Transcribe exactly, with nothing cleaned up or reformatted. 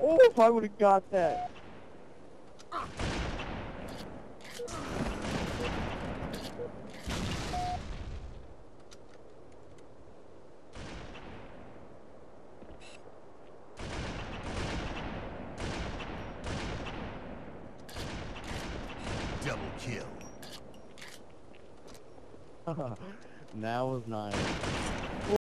Oh, if I would have got that. Double kill. That was nice.